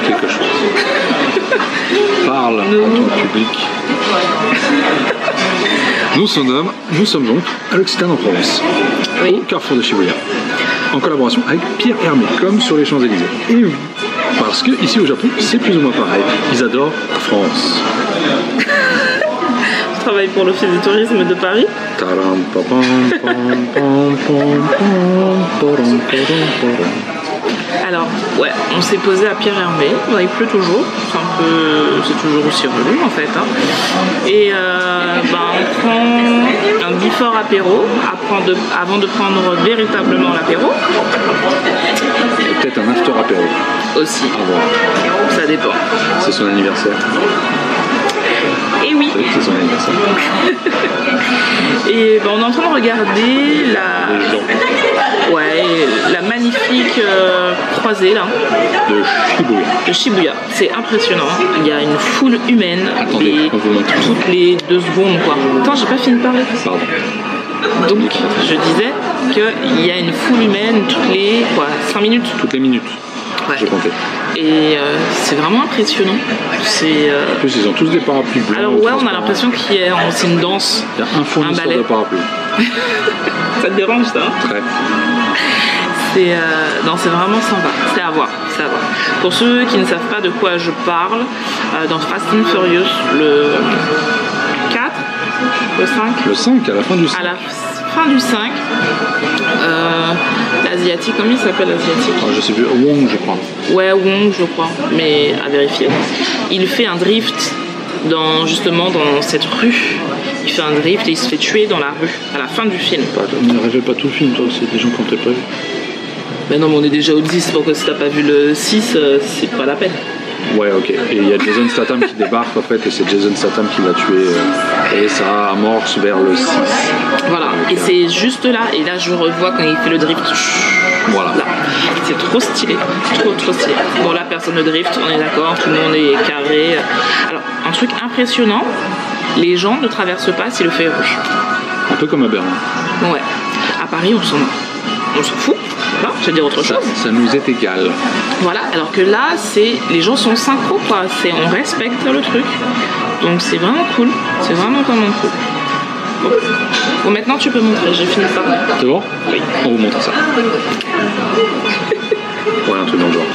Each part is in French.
quelque chose. Parle à ton public. Nous sommes donc à l'Occitane en Provence, au carrefour de Shibuya, en collaboration avec Pierre Hermé, comme sur les Champs-Élysées. Et oui, parce que ici au Japon, c'est plus ou moins pareil. Ils adorent la France. Je travaille pour l'Office du tourisme de Paris. Alors, ouais, on s'est posé à Pierre Hermé, il pleut toujours, c'est toujours aussi relou en fait. Hein. Et on prend un before apéro avant de prendre véritablement l'apéro. Et peut-être un after apéro. Aussi. À voir. Ça dépend. C'est son anniversaire. Et oui. C'est son anniversaire. Et on est en train de regarder la magnifique croisée là. De Shibuya. C'est impressionnant. Il y a une foule humaine. Attendez, on vous montre. Toutes les 2 secondes quoi. Attends, j'ai pas fini de parler. Pardon. Donc, je disais qu'il y a une foule humaine toutes les 5 minutes. Toutes les minutes. Ouais. J'ai compté. Et c'est vraiment impressionnant. En plus, ils ont tous des parapluies blancs. Alors ouais, on a l'impression qu'il y a aussi une danse. Il y a un fournisseur de parapluies. Ça te dérange ça? Très. C'est vraiment sympa. C'est à voir. Pour ceux qui ne savent pas de quoi je parle, dans Fast and Furious, le 4, le 5. Le 5, à la fin du 5. À la fin du 5. L'asiatique, comment il s'appelle l'asiatique? Je sais plus, Wong je crois. Ouais, Wong je crois, mais à vérifier. Il fait un drift dans cette rue. Il fait un drift et il se fait tuer dans la rue à la fin du film. Ne rêvez pas tout le film toi aussi, des gens qui ont peut-être pas vu. Mais non, mais on est déjà au 10, donc si t'as pas vu le 6, c'est pas la peine. Ouais, ok. Et il y a Jason Statham qui débarque en fait, et c'est Jason Statham qui l'a tué. Et ça amorce vers le 6. Voilà, et c'est juste là, et là je revois quand il fait le drift. Voilà. Là. C'est trop stylé, trop stylé. Bon, là, personne ne drift, on est d'accord, tout le monde est carré. Alors, un truc impressionnant, les gens ne traversent pas si le feu est rouge. Un peu comme à Berlin. Ouais. À Paris, on s'en fout. Voilà, je vais dire autre chose. Ça nous est égal. Voilà, alors que là, les gens sont synchro, quoi. On respecte le truc. Donc c'est vraiment cool. C'est vraiment cool. Bon, maintenant tu peux montrer, j'ai fini de parler. C'est bon? Oui. On vous montre ça. Ouais, un truc dans le genre.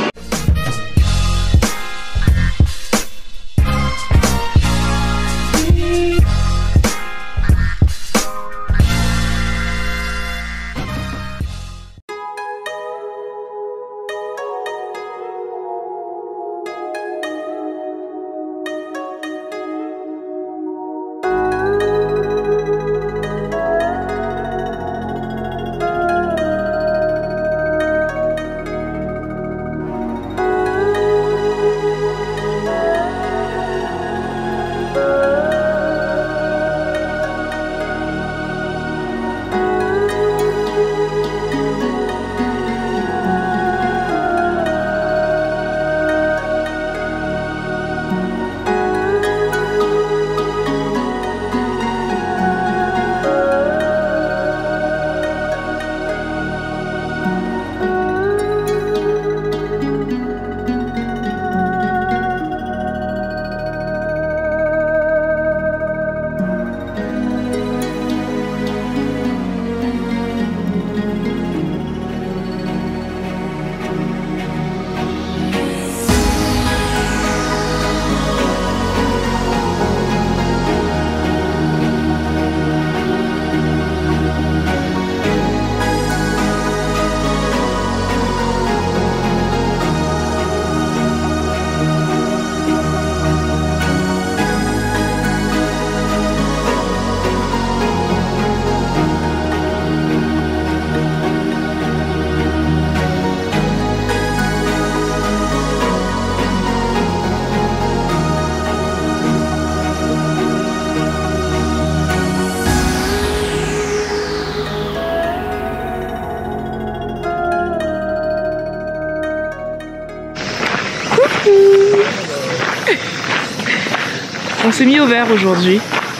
On s'est mis au vert aujourd'hui.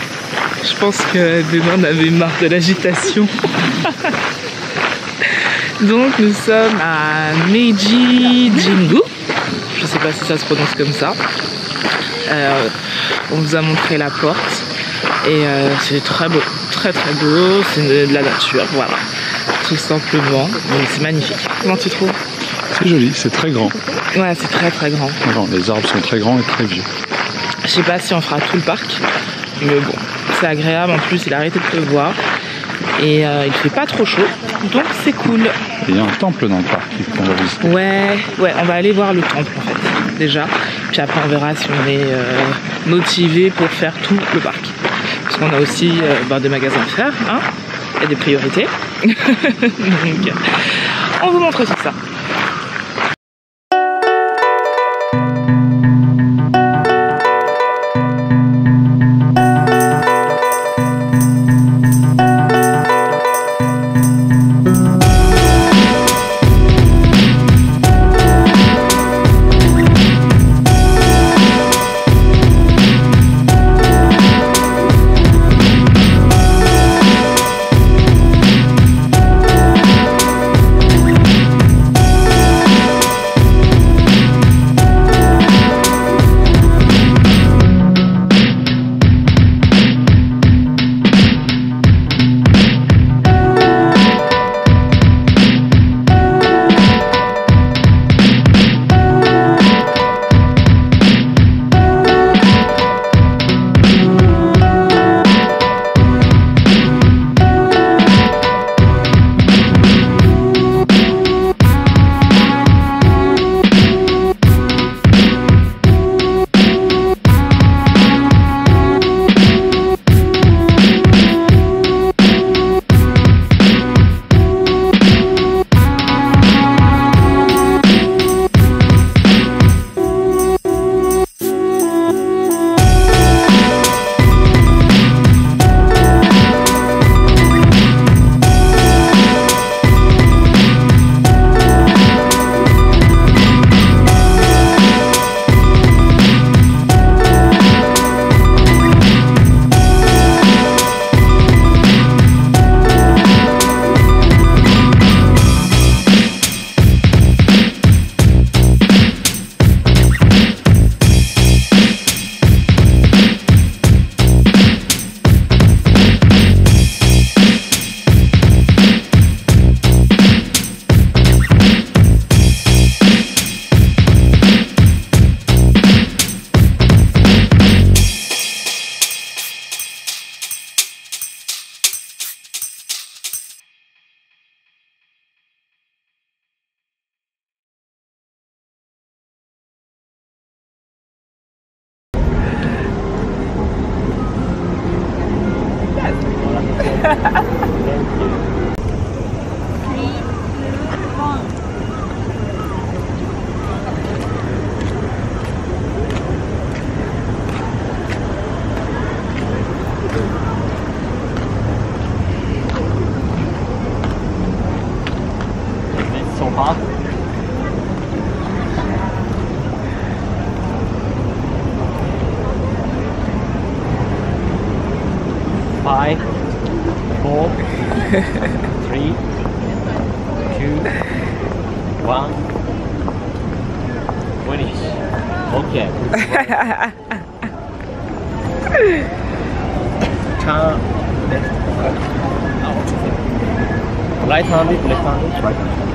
Je pense que demain on avait marre de l'agitation. Donc nous sommes à Meiji Jingu. je sais pas si ça se prononce comme ça. On vous a montré la porte et c'est très beau, très beau, c'est de la nature, voilà, tout simplement, c'est magnifique. Comment tu trouves? C'est joli, c'est très grand. Ouais, c'est très grand. Non, les arbres sont très grands et très vieux. Je sais pas si on fera tout le parc, mais bon, c'est agréable, en plus il a arrêté de pleuvoir et il fait pas trop chaud, donc c'est cool. Il y a un temple dans le parc qu'on va visiter. Ouais, on va aller voir le temple en fait, déjà. Puis après on verra si on est motivé pour faire tout le parc. Parce qu'on a aussi des magasins à faire, hein. Il y a des priorités. Donc on vous montre tout ça. hot. 5, 4, 3, 2, 1. Finish. Okay. Turn left. Right-handed, left-handed, right-handed.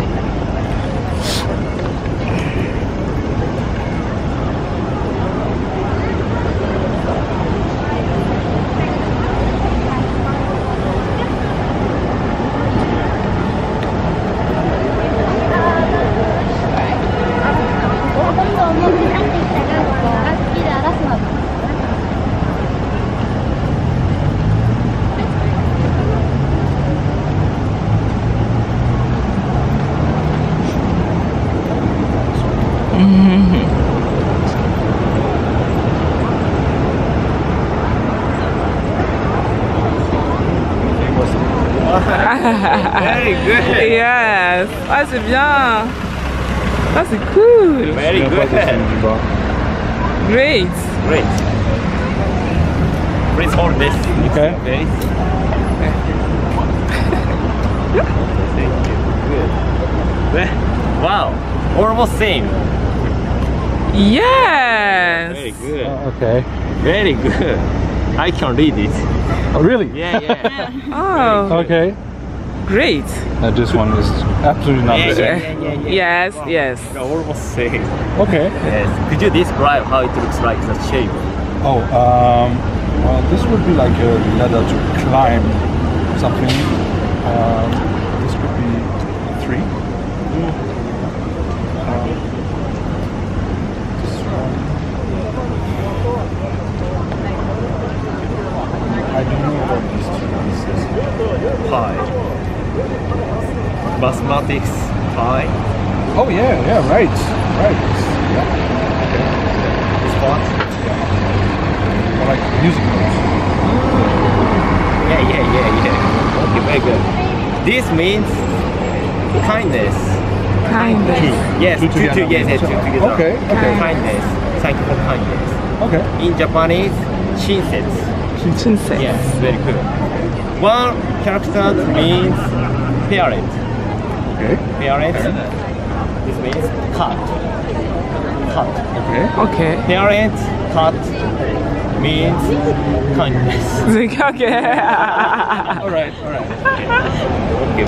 Very good. Yes. Ah, c'est bien. Ah, c'est cool. Very good. Great. Great. Please hold this. Okay. Okay. Thank you. Good. Wow. Almost same. Yes. Very good. Okay. Very good. I can read it. Oh, really? Yeah, yeah. Oh, Okay. great. This one is absolutely not the same. Yes, yes. Almost same. Okay. Yes. Could you describe how it looks like, the shape? Oh, well, this would be like a ladder to climb something. This would be 3. This one. I don't know what this is. Pi. Mathematics pi. Oh yeah, right. Yeah. This one. Or like music notes. Yeah. Okay, very good. This means kindness. Kindness. Yes, Two two together. together. Okay. Kindness. Thank you for kindness. Okay. In Japanese, shinsetsu. Shinsei. Yes, very good. One character means parent. Okay. Parent. This means cut. Okay. Okay. Parent cut means kindness. Okay. All right. Okay.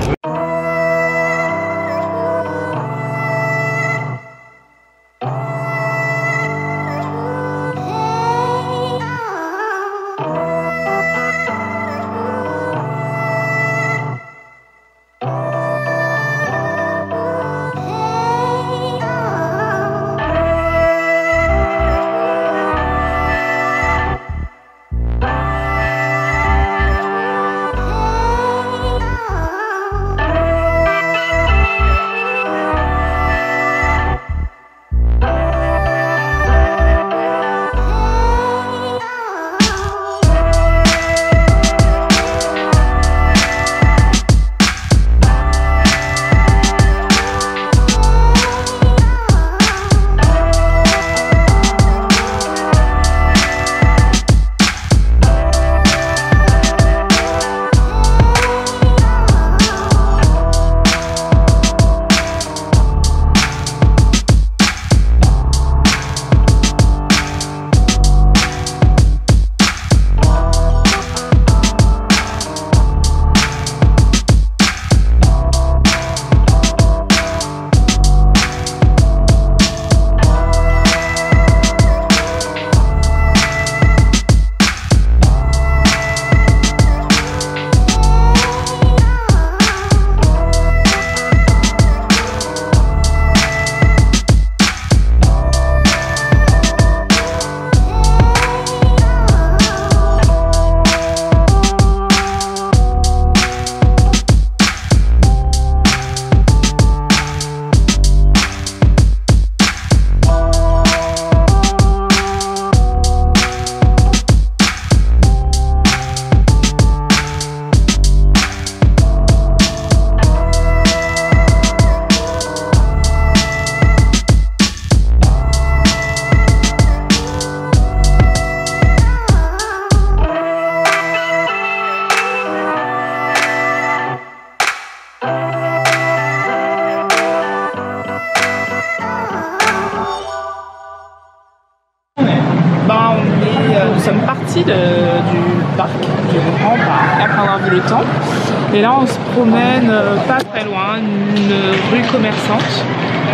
Nous sommes partis du parc, du grand parc, après avoir vu le temps. Et là, on se promène pas très loin, une rue commerçante,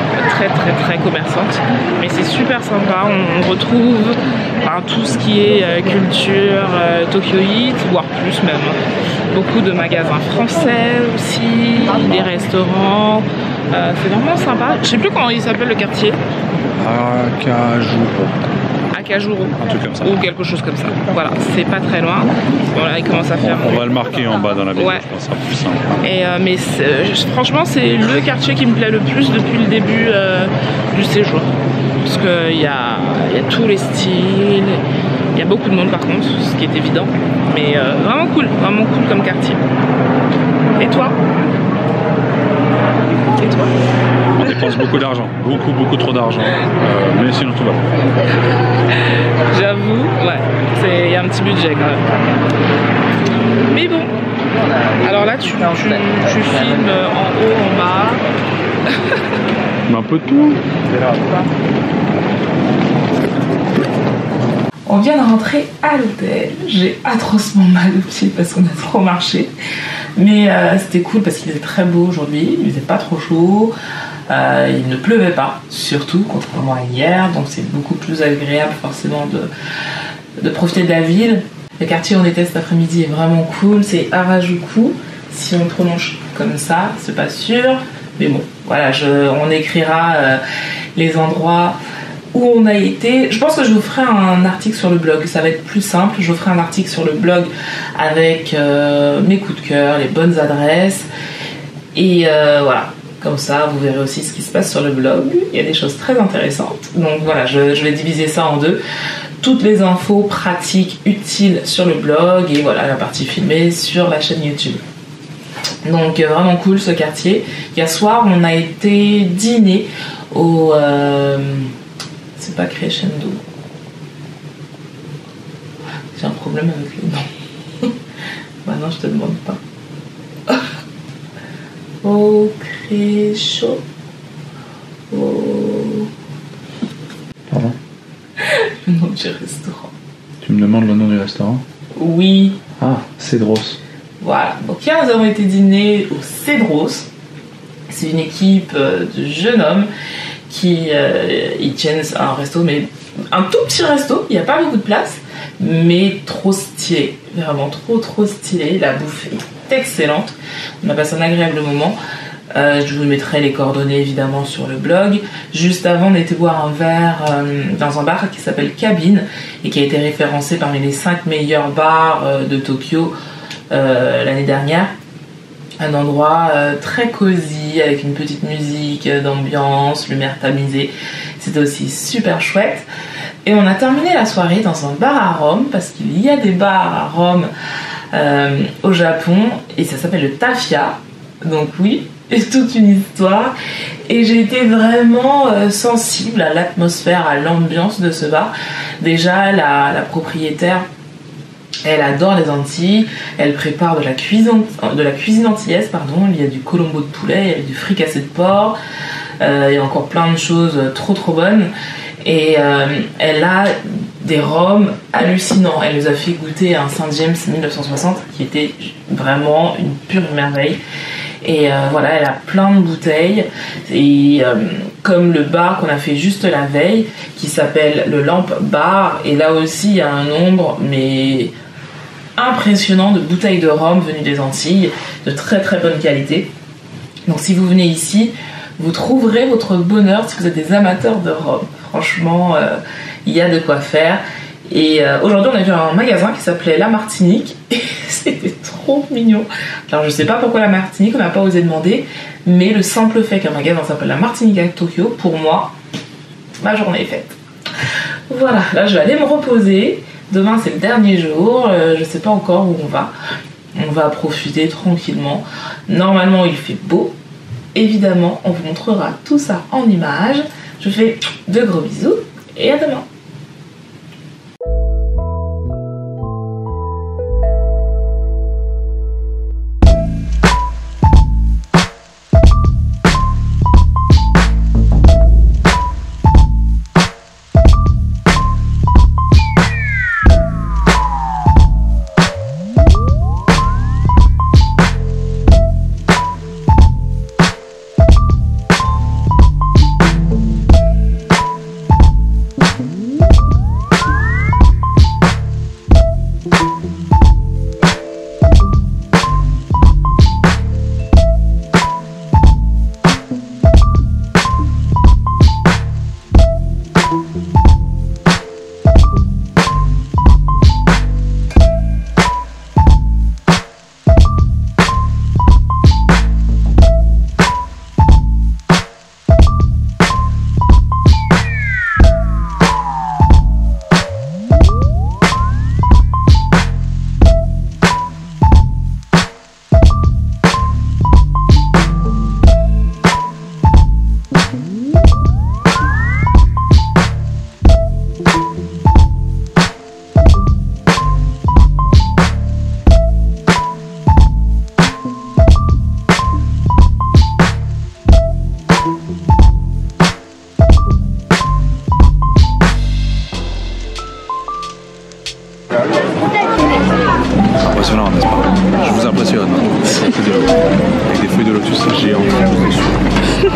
très commerçante. Mais c'est super sympa, on retrouve tout ce qui est culture tokyoïte, voire plus même. Beaucoup de magasins français aussi, des restaurants. C'est vraiment sympa. Je sais plus comment il s'appelle le quartier. Akajuro. Un truc comme ça. Ou quelque chose comme ça. Voilà, c'est pas très loin. Bon là, il commence à faire... On va le marquer en bas dans la vidéo, ouais. je pense que ça sera plus simple. Et, mais franchement, c'est le quartier qui me plaît le plus depuis le début du séjour. Parce qu'il y a tous les styles, il y a beaucoup de monde par contre, ce qui est évident. Mais vraiment cool comme quartier. Et toi? On dépense beaucoup d'argent, beaucoup trop d'argent, mais sinon tout va. J'avoue, ouais, il y a un petit budget quand même. Mais bon, alors là tu filmes en haut, en bas. Mais un peu de tout. On vient de rentrer à l'hôtel. J'ai atrocement mal aux pieds parce qu'on a trop marché. Mais c'était cool parce qu'il était très beau aujourd'hui. Il faisait pas trop chaud. Il ne pleuvait pas, surtout contrairement à hier. Donc c'est beaucoup plus agréable forcément de profiter de la ville. Le quartier où on était cet après-midi est vraiment cool. C'est Harajuku. Si on prononce comme ça, c'est pas sûr. Mais bon, voilà, on écrira les endroits où on a été. Je pense que je vous ferai un article sur le blog, ça va être plus simple. Je vous ferai un article sur le blog avec mes coups de cœur, les bonnes adresses. Et voilà, comme ça vous verrez aussi ce qui se passe sur le blog. Il y a des choses très intéressantes. Donc voilà, je vais diviser ça en deux. Toutes les infos pratiques, utiles sur le blog et voilà la partie filmée sur la chaîne YouTube. Donc vraiment cool ce quartier. Hier soir on a été dîner au... c'est pas Crescendo. J'ai un problème avec le nom. Maintenant je te demande pas. Au Crescendo. Pardon? Le nom du restaurant. Tu me demandes le nom du restaurant? Oui. Ah, Cedros. Voilà, donc hier nous avons été dîner au Cedros. C'est une équipe de jeunes hommes qui ils tiennent un resto, mais un tout petit resto, il n'y a pas beaucoup de place, mais trop stylé, vraiment trop stylé. La bouffe est excellente, on a passé un agréable moment. Je vous mettrai les coordonnées évidemment sur le blog. Juste avant, on était boire un verre dans un bar qui s'appelle Cabine et qui a été référencé parmi les 5 meilleurs bars de Tokyo l'année dernière. Un endroit très cosy avec une petite musique d'ambiance, lumière tamisée. C'était aussi super chouette. Et on a terminé la soirée dans un bar à Rome parce qu'il y a des bars à Rome au Japon et ça s'appelle le Tafia. Donc oui, c'est toute une histoire. Et j'ai été vraiment sensible à l'atmosphère, à l'ambiance de ce bar. Déjà, la propriétaire, elle adore les Antilles, elle prépare de la cuisine antillaise, pardon. Il y a du colombo de poulet, il y a du fricassé de porc, il y a encore plein de choses trop bonnes. Et elle a des rhums hallucinants. Elle nous a fait goûter un Saint James 1960 qui était vraiment une pure merveille. Et voilà, elle a plein de bouteilles. Et comme le bar qu'on a fait juste la veille, qui s'appelle le Lamp Bar, et là aussi il y a un nombre mais impressionnant de bouteilles de rhum venues des Antilles, de très bonne qualité. Donc si vous venez ici, vous trouverez votre bonheur si vous êtes des amateurs de rhum. Franchement, il y a de quoi faire. Et aujourd'hui, on a vu un magasin qui s'appelait La Martinique. Et c'était trop mignon. Alors, je sais pas pourquoi La Martinique, on n'a pas osé demander. Mais le simple fait qu'un magasin s'appelle La Martinique à Tokyo, pour moi, ma journée est faite. Voilà, là, je vais aller me reposer. Demain, c'est le dernier jour. Je sais pas encore où on va. On va profiter tranquillement. Normalement, il fait beau. Évidemment, on vous montrera tout ça en images. Je vous fais de gros bisous et à demain.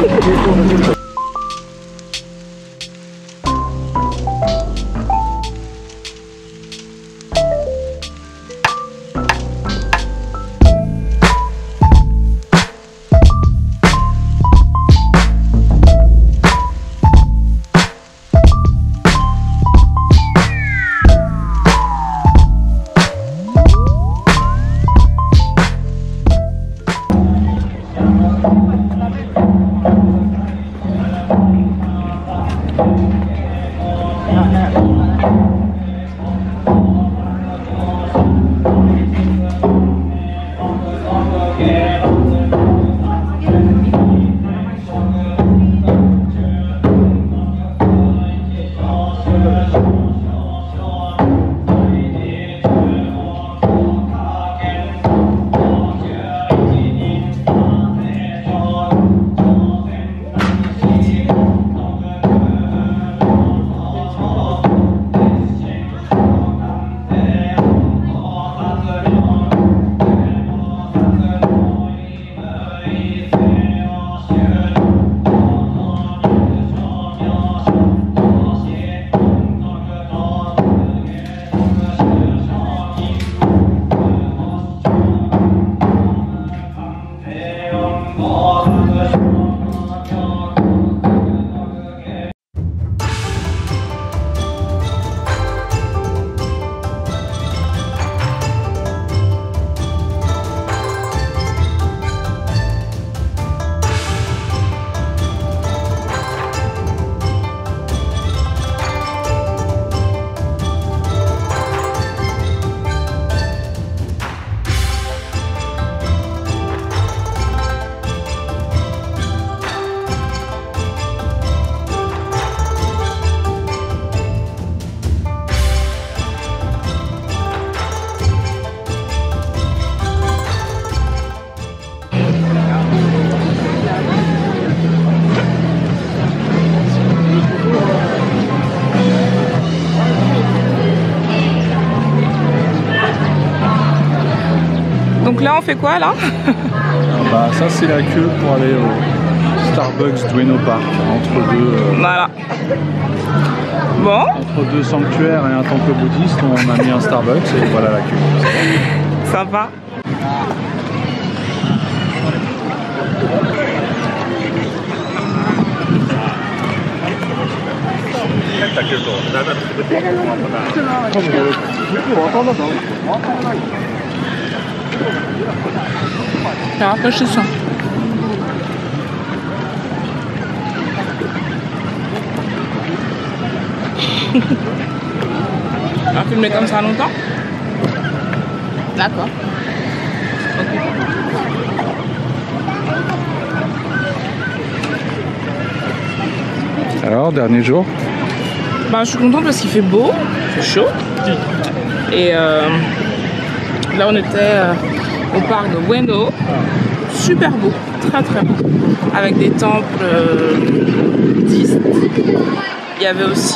Donc là, on fait quoi là? Bah, ça, c'est la queue pour aller au Starbucks d'Ueno Park, entre deux. Voilà. Bon. Entre deux sanctuaires et un temple bouddhiste, on a mis un Starbucks et voilà la queue. Sympa. C'est rafraîchissant. On va filmer comme ça longtemps? D'accord. Ok. Alors, dernier jour? Bah, je suis contente parce qu'il fait beau, c'est chaud. Et là, on était au parc de Ueno. Super beau, très très beau. Avec des temples bouddhistes. Il y avait aussi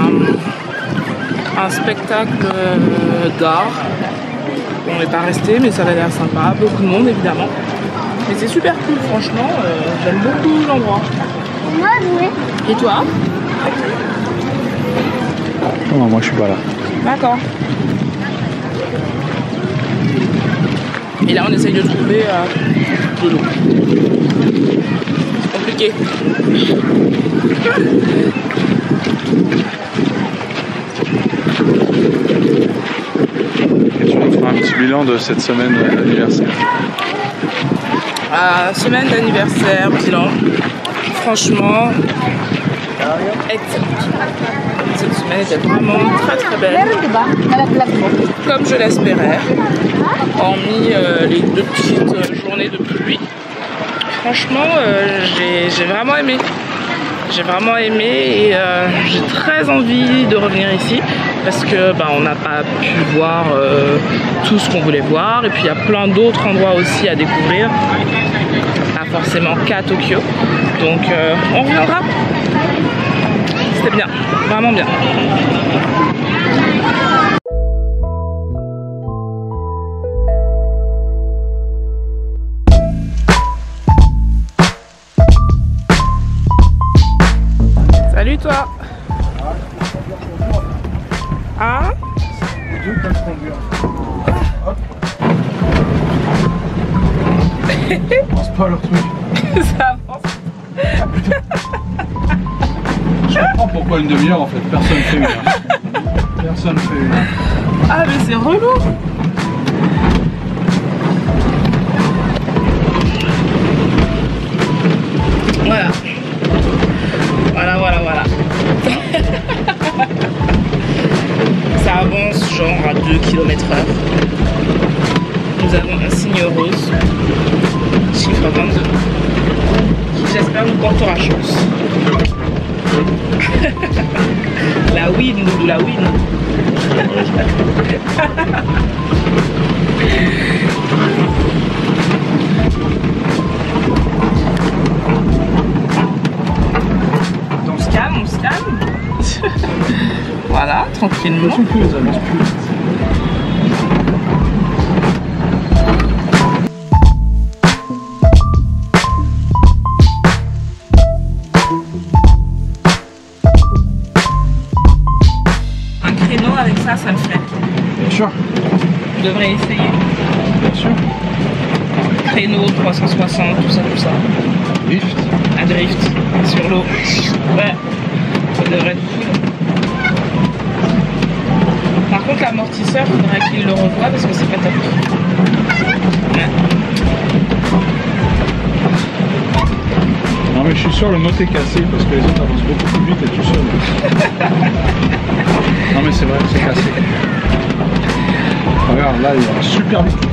un spectacle d'art. On n'est pas resté, mais ça avait l'air sympa. Beaucoup de monde, évidemment. Mais c'est super cool, franchement. J'aime beaucoup l'endroit. Et toi? Non, moi je suis pas là. D'accord. Et là, on essaye de trouver de l'eau. C'est compliqué. Et tu nous feras un petit bilan de cette semaine d'anniversaire. Semaine d'anniversaire, bilan. Franchement, excellent. Cette semaine était vraiment très très belle, comme je l'espérais, hormis les 2 petites journées de pluie. Franchement, j'ai vraiment aimé. J'ai vraiment aimé et j'ai très envie de revenir ici parce que on n'a pas pu voir tout ce qu'on voulait voir et puis il y a plein d'autres endroits aussi à découvrir, pas forcément qu'à Tokyo. Donc on reviendra. C'était bien, vraiment bien. toi? Hein? Pense pas à leur truc. Ça avance. Je comprends pourquoi une demi-heure en fait, personne fait une heure. Personne fait une heure. Ah mais c'est relou. Voilà. Voilà. Ça avance genre à 2 km/h. Nous avons un signe rose, chiffre 22, qui j'espère nous portera chance. La win, Loulou, la win. On se calme. Voilà, tranquillement. Elles avancent plus. Un créneau avec ça me ferait. Bien sûr. Je devrais essayer. Bien sûr. Créneau 360, tout ça. Drift. Un drift sur l'eau. Ouais, ça devrait être cool. Par contre, l'amortisseur, il faudrait qu'il le revoie parce que c'est pas top. Ouais. Non mais je suis sûr le moteur est cassé parce que les autres avancent beaucoup plus vite et tout seul. Non mais c'est vrai, c'est cassé. Regarde, là il va super vite.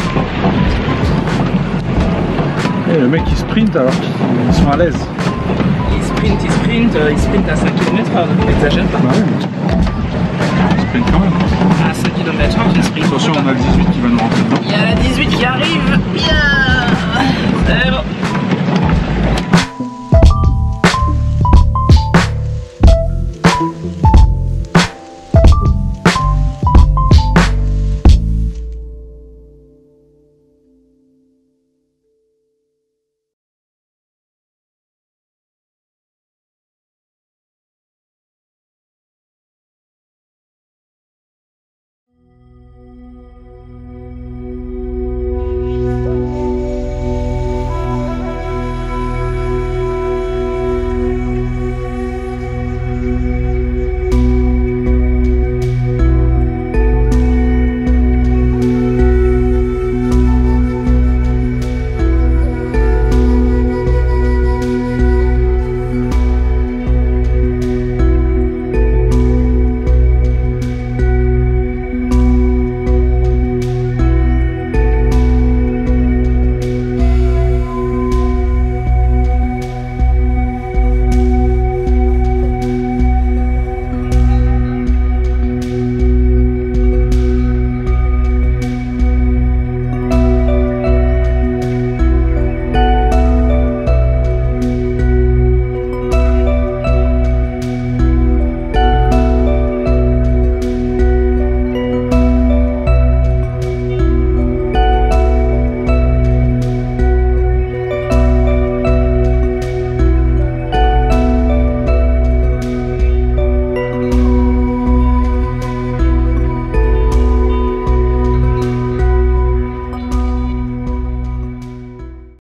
Et le mec il sprint alors qu'ils sont à l'aise. Il sprint à 5 km/h, donc n'exagère pas. Bah ouais. Il sprint quand même. À 5 km/h, il sprint. Attention, on a le 18 qui va nous rentrer dedans. Il y a la 18 qui arrive. Bien. C'est bon.